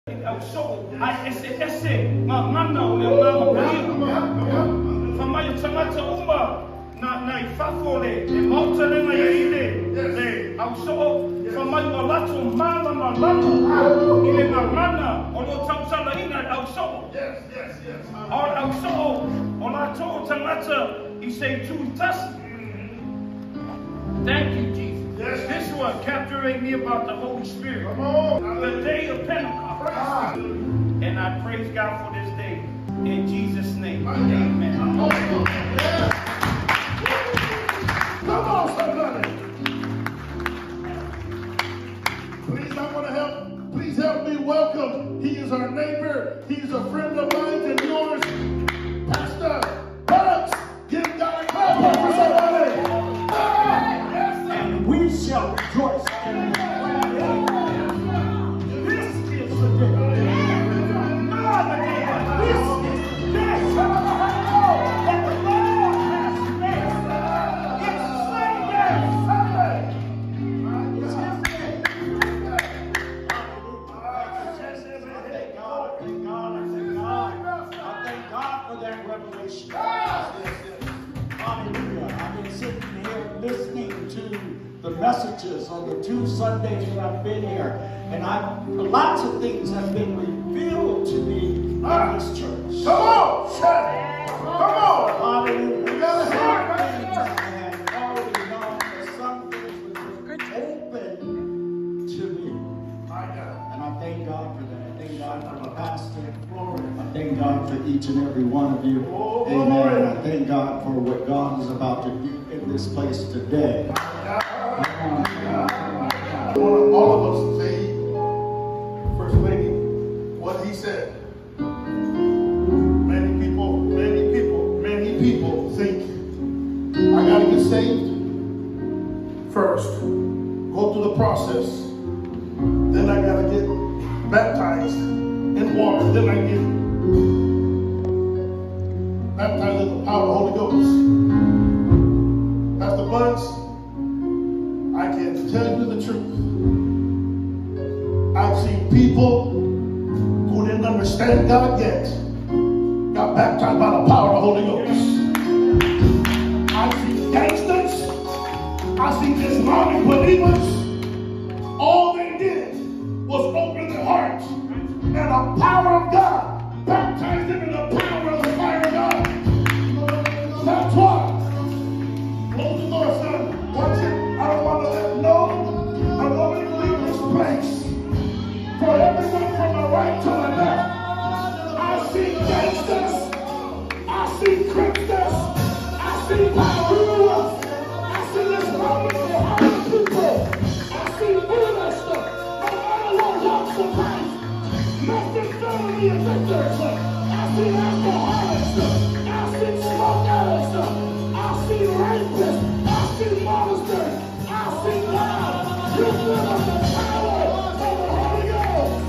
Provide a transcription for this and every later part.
So, ese mana o le mama famai tangata uma na ifafole e mauta le mai ile au so famai walato mama mama ile mana o lo tausala ina au so au so o la to tangata I say tu tas. Thank you, Jesus. This one captivated me about the Holy Spirit. The day of Pentecost. And I praise God for this day. In Jesus' name. Amen. Come on, somebody. Please, I want to help. Please help me welcome. He is our neighbor. He's a friend of mine and yours. Pastor Bucks. Give God a clap for somebody. And we shall rejoice in the Lord. This is the day. This is the day that the Lord has made. It's Sunday. It's His day. Thank God. I thank God for that revelation. Hallelujah. I've been sitting here listening to the messages on the 2 Sundays that I've been here, and lots of things have been revealed to me in this church. Come on! Come on! Hallelujah. We gotta have things I had already known, but some things were open to me. And I thank God for that. I thank God for the pastor in Florida. I thank God for each and every one of you. Amen. I thank God for what God is about to do in this place today. I want all of us to say, First Lady, what he said. Many people think I gotta get saved first, go through the process, then I gotta get baptized in water, then I get baptized in the power of the Holy Ghost. Pastor Buds, I can tell you the truth. I've seen people who didn't understand God yet got baptized by the power of the Holy Ghost. I've seen gangsters, I've seen Islamic believers. All they did was open their hearts, and the power of God baptized them in the power of the fire of God. That's why. Close the door, son. Watch it. I don't want to let no. I want to leave this place. For everyone from the right to the left. I see gangsters. I see criminals. I see power. I see this wonderful hard people. I see foolish stuff. No matter what walks of life. Nothing better be a victor. I see alcoholics. I see smoke addicts. I see rapists. I see monsters. I see God. You live on the power of the Holy Ghost.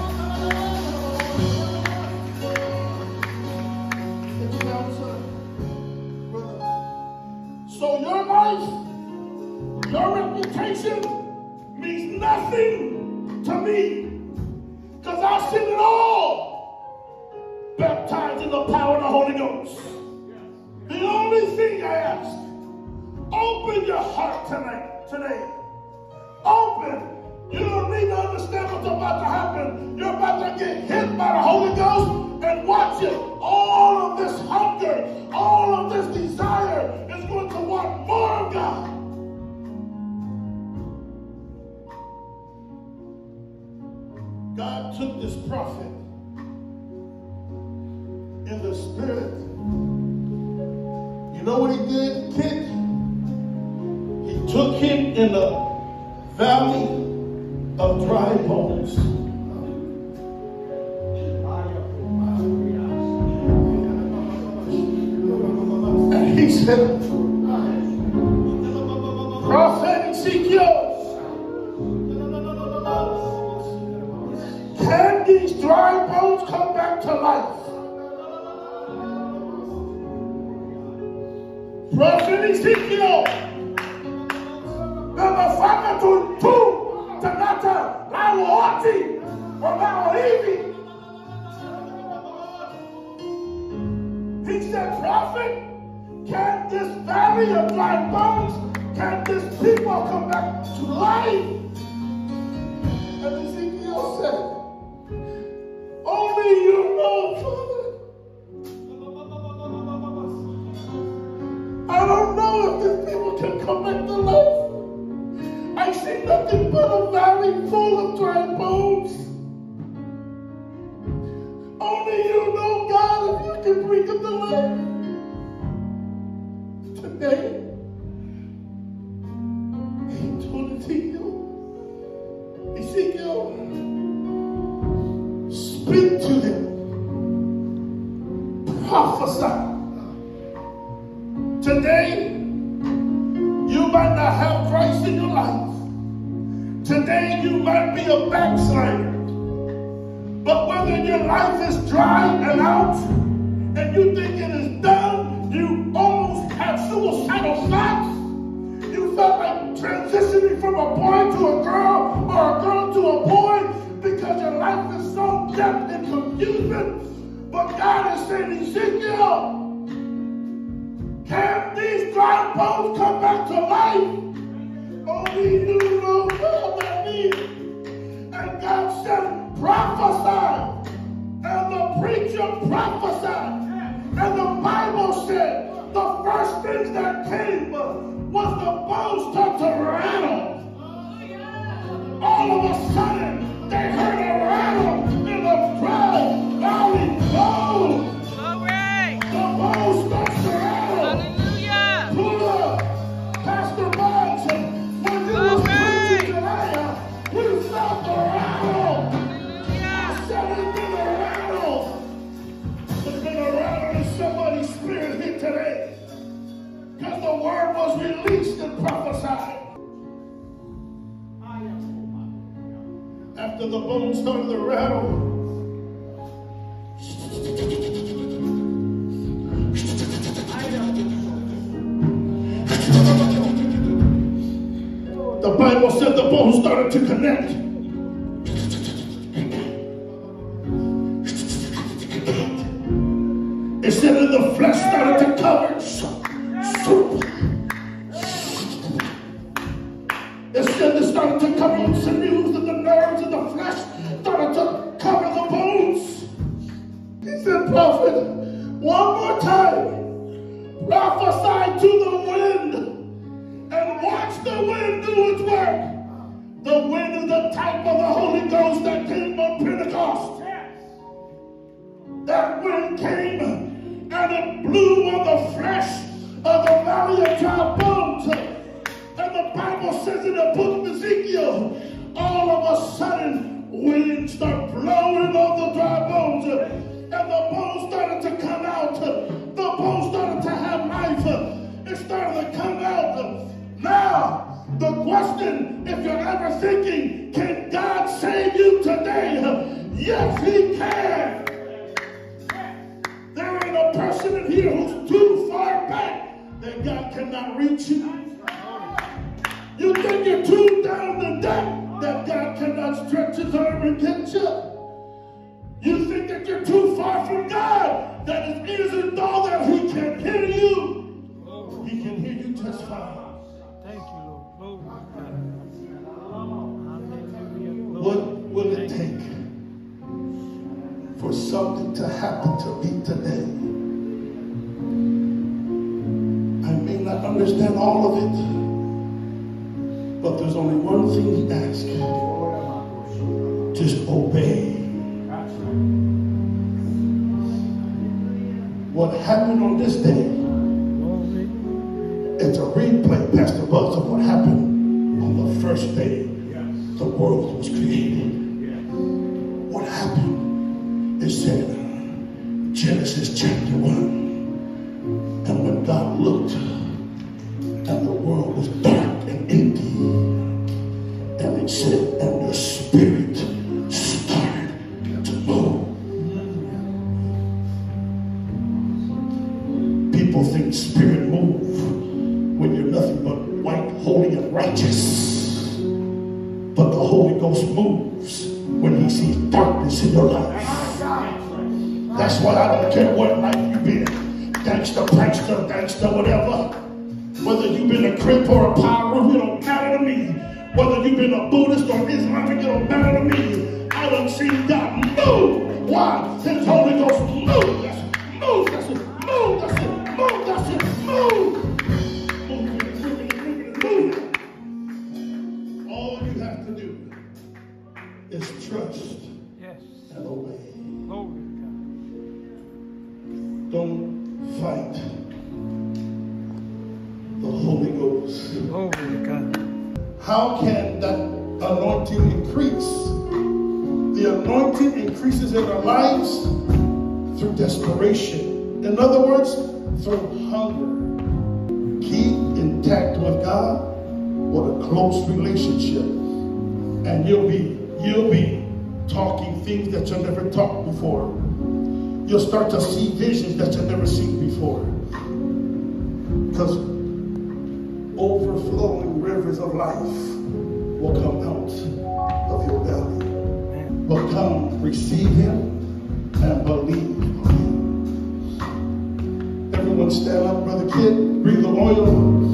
So your life, your reputation means nothing to me. Because I've seen it all baptized in the power of the Holy Ghost. The only thing I ask, open your heart today. Open. You don't need to understand what's about to happen. You're about to get hit by the Holy Ghost and watch it. All of this hunger, all of this desire is going to want more of God. God took this prophet in the spirit. You know what he did, kid? He took him in the valley of dry bones. And he said, Prophet Ezekiel, can these dry bones come back to life? Prophet Ezekiel, the Mafana to tanata la wote are now leaving. He said, prophet, can this valley of dry bones, can this people come back to life? And Ezekiel said, only you know, Father. I don't know if these people can come back to life. I see nothing but a valley full of dry bones. Only you know, God, if you can bring them to life. Today, he told Ezekiel, speak to them, prophesy. Today, you might not have Christ in your life. Today, you might be a backslider. But whether your life is dry and out, and you think it is done, you almost have suicidal thoughts. You felt like transitioning from a boy to a girl, or a girl to a boy, because your life is so dead and confusion. But God is saying, Ezekiel, can these dry bones come back to life? Only you know what I need. And God said, prophesy. And the preacher prophesied. And the Bible said the first thing that came was the bones start to rattle. All of a sudden, they heard a rattle in the dry valley bones. The bones start to rattle. Hallelujah. Pull up, Pastor Bonds, when you was preaching tonight, we felt the rattle. I said it's been a rattle. There's been a rattle in somebody's spirit here today. Because the word was released and prophesied. After the bones started to rattle, the Bible said the bones started to connect. It said that the flesh started to cover. It said it started to cover the sinews and the nerves and the flesh started to cover the bones. He said, prophet, one more time, prophesy to the wind and watch the wind do its work. The wind is the type of the Holy Ghost that came on Pentecost. That wind came and it blew on the flesh of the valley of dry bones. And the Bible says in the book of Ezekiel, all of a sudden, wind started blowing on the dry bones. And the bones started to come out. The bones started to have life. It started to come out. Now, the question, if you're ever thinking, can God save you today? Yes, he can. There ain't a person in here who's too far back that God cannot reach you. You think you're too down the deck that God cannot stretch his arm and get you. You think that you're too far from God, that his ears are dull, that he can hear you. He can hear you testify. Thank you, Lord. What will it take for something to happen to me today? I may not understand all of it, but there's only one thing he asks. Just obey. What happened on this day, it's a replay, Pastor Buzz, of what happened on the first day the world was created. What happened? It said, Genesis chapter 1, and when God looked, and the world was dark and empty, and it said, and the Spirit started to move. People think Spirit move when you're nothing but white, holy, and righteous. But the Holy Ghost moves when he sees darkness in your life. That's why I don't care what life you've been. Gangster, prankster, gangster, whatever. Whether you've been a crip or a power, it don't matter to me. Whether you've been a Buddhist or Islamic, it don't matter to me. I done seen God move. Why? His Holy Ghost move. That's it. Move. That's it. Move. That's it. Move. That's it. Move. Move. All you have to do is trust and obey. Don't fight the Holy Ghost. How can that anointing increase? The anointing increases in our lives through desperation. In other words, through hunger. Keep intact with God with a close relationship, and you'll be talking things that you never talked before. You'll start to see visions that you've never seen before. Because overflowing rivers of life will come out of your belly. But come, receive him and believe him. Everyone stand up, Brother Kid. Bring the oil.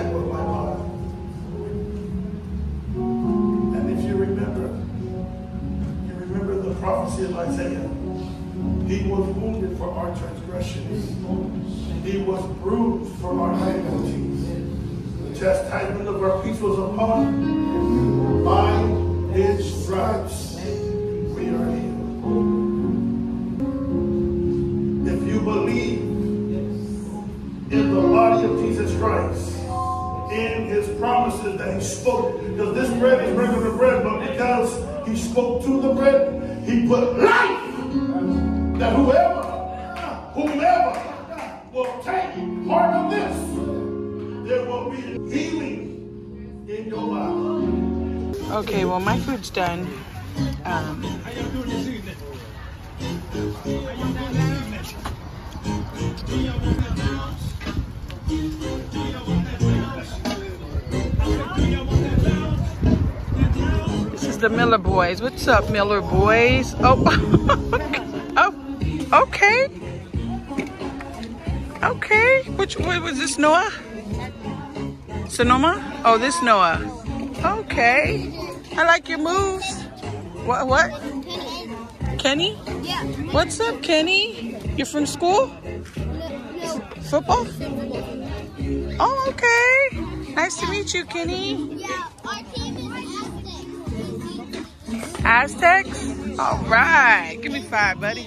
temple of my body. And if you remember the prophecy of Isaiah, he was wounded for our transgressions. He was bruised for our iniquities. The chastisement of our peace was upon him. By his stripes we are healed. If you believe in the body of Jesus Christ, in his promises that he spoke, because this bread is regular bread, but because he spoke to the bread, he put life, that whomever will take part of this, there will be healing in your life. Okay, well, my food's done. This is the Miller boys. What's up, Miller boys? Oh, oh, okay. Okay. What was this, Noah? Sonoma? Oh, this Noah. Okay. I like your moves. What? Kenny? Yeah. What's up, Kenny? You're from school? No. Football? Oh, okay. Nice to meet you, Kenny. Yeah, our team is Aztecs? All right. Give me 5, buddy.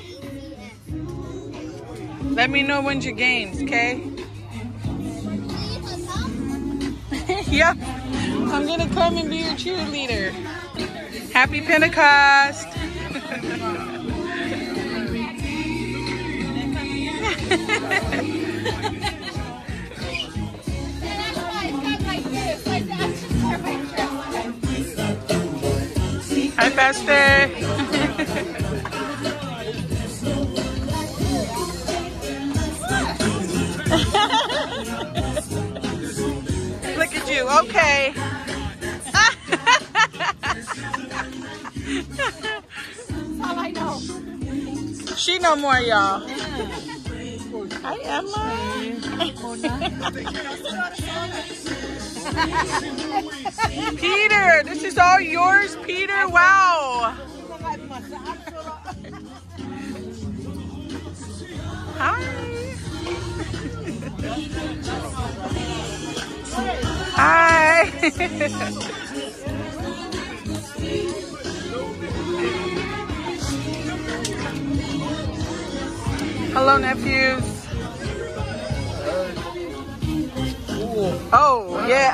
Let me know when's your games, okay? Yep. I'm going to come and be your cheerleader. Happy Pentecost. Hi, Pastor. Look at you. Okay. That's all I know. She know more, y'all. Hi, Emma. Peter, this is all yours, Peter. Wow. Hi. Hi. Hello, nephews. Oh, yeah.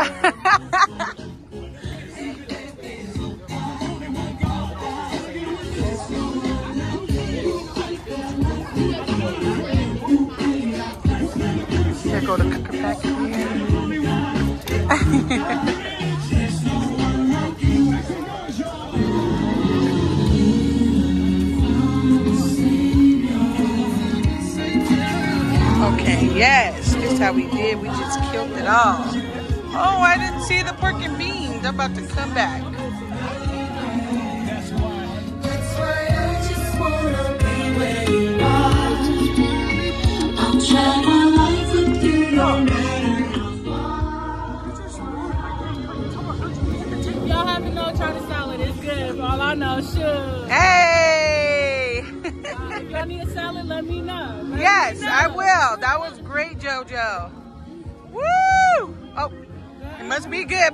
Here, go to Cooker Pack here. Okay, yes, just how we did. We just killed it all. Oh, I didn't see the pork and beans. I'm about to come back. That's why I just wanna be where you are. I'll share my life with you no matter how far. Y'all haven't no Charlie salad. It's good. All I know, sure. Hey! If y'all need a salad, let me know. Yes, I will. That was great, JoJo. Woo! Oh, it must be good.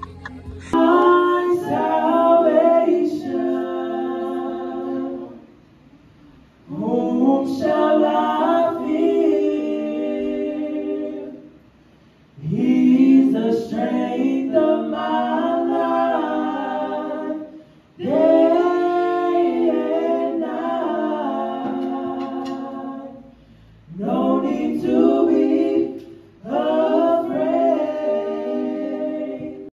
My salvation, whom shall